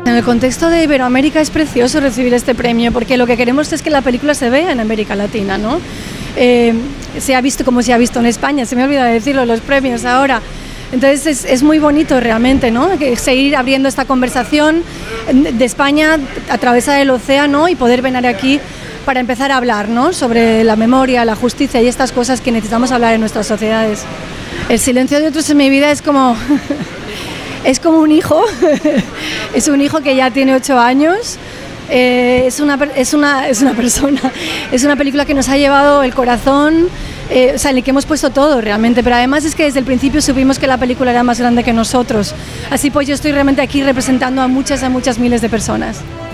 En el contexto de Iberoamérica es precioso recibir este premio, porque lo que queremos es que la película se vea en América Latina, ¿no? Se ha visto como se ha visto en España, se me olvida decirlo, los premios ahora. Entonces es muy bonito realmente, ¿no? Seguir abriendo esta conversación de España, atravesar el océano y poder venir aquí para empezar a hablar, ¿no? Sobre la memoria, la justicia y estas cosas que necesitamos hablar en nuestras sociedades. El silencio de otros en mi vida es como... Es como un hijo, es un hijo que ya tiene 8 años, es una persona, es una película que nos ha llevado el corazón, o sea, en el que hemos puesto todo realmente, pero además es que desde el principio supimos que la película era más grande que nosotros, así pues yo estoy realmente aquí representando a muchas miles de personas.